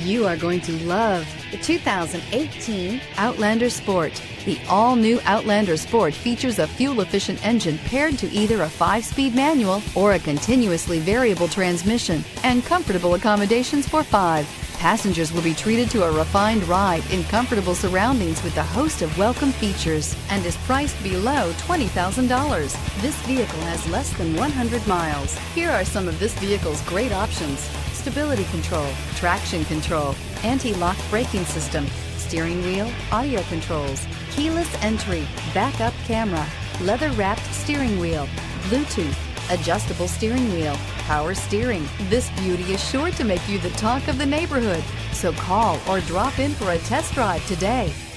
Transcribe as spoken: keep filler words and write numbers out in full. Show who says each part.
Speaker 1: You are going to love the two thousand eighteen Outlander Sport. The all-new Outlander Sport features a fuel-efficient engine paired to either a five-speed manual or a continuously variable transmission, and comfortable accommodations for five. Passengers will be treated to a refined ride in comfortable surroundings with a host of welcome features, and is priced below twenty thousand dollars. This vehicle has less than one hundred miles. Here are some of this vehicle's great options: stability control, traction control, anti-lock braking system, steering wheel audio controls, keyless entry, backup camera, leather-wrapped steering wheel, Bluetooth, adjustable steering wheel, power steering. This beauty is sure to make you the talk of the neighborhood. So call or drop in for a test drive today.